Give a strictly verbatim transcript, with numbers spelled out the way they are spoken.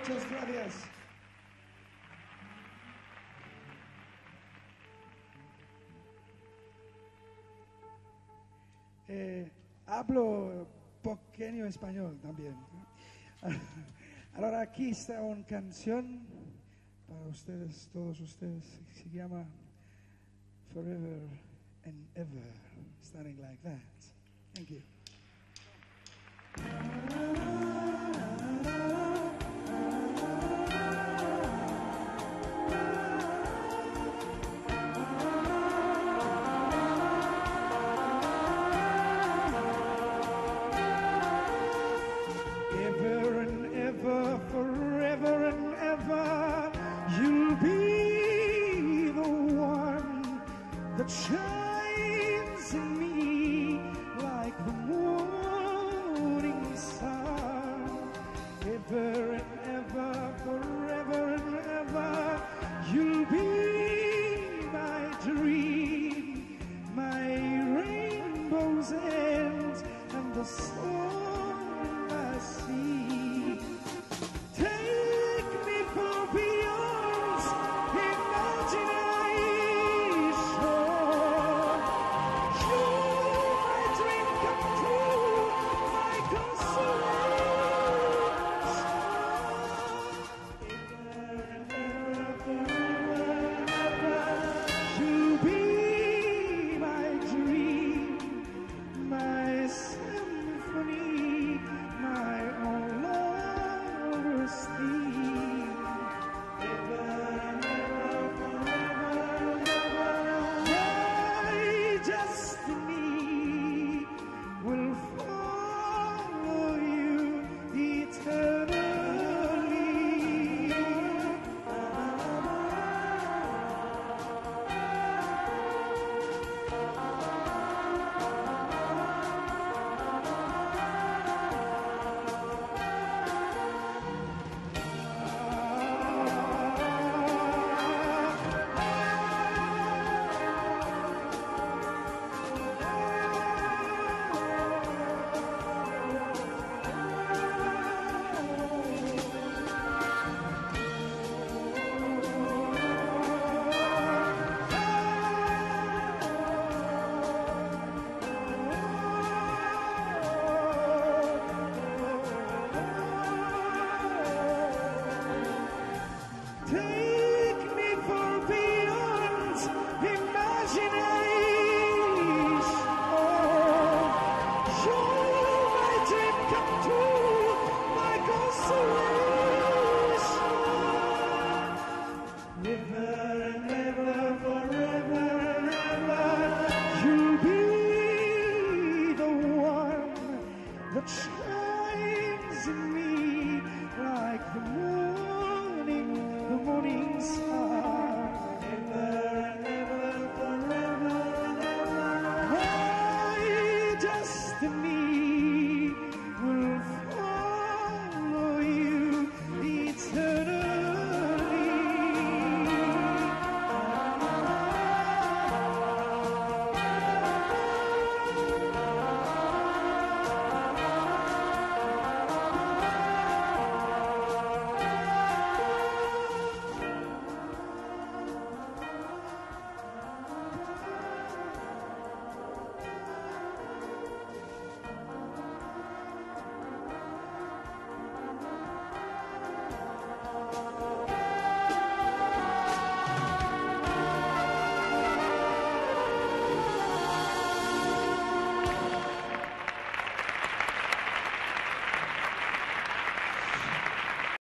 Muchas gracias. Eh, hablo pequeño español también. Ahora aquí está una canción para ustedes, todos ustedes, se llama Forever and Ever, starting like that. Thank you. Ever and ever, forever and ever, you'll be the one that shines in me like the morning sun. Ever and ever, forever and ever, you'll be